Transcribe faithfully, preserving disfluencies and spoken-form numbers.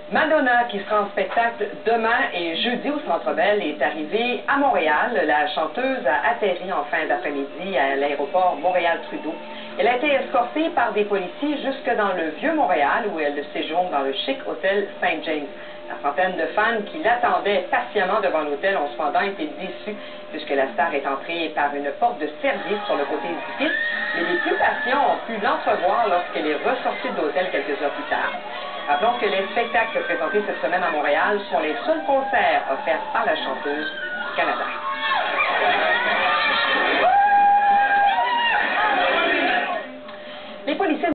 Madonna, qui sera en spectacle demain et jeudi au Centre Bell, est arrivée à Montréal. La chanteuse a atterri en fin d'après-midi à l'aéroport Montréal-Trudeau. Elle a été escortée par des policiers jusque dans le Vieux-Montréal, où elle séjourne dans le chic hôtel Saint-James. La centaine de fans qui l'attendaient patiemment devant l'hôtel ont cependant été déçus, puisque la star est entrée par une porte de service sur le côté du pit, mais les plus patients ont pu l'entrevoir lorsqu'elle est ressortie de l'hôtel quelques heures plus tard. Rappelons que les spectacles présentés cette semaine à Montréal sont les seuls concerts offerts par la chanteuse du Canada. Les policiers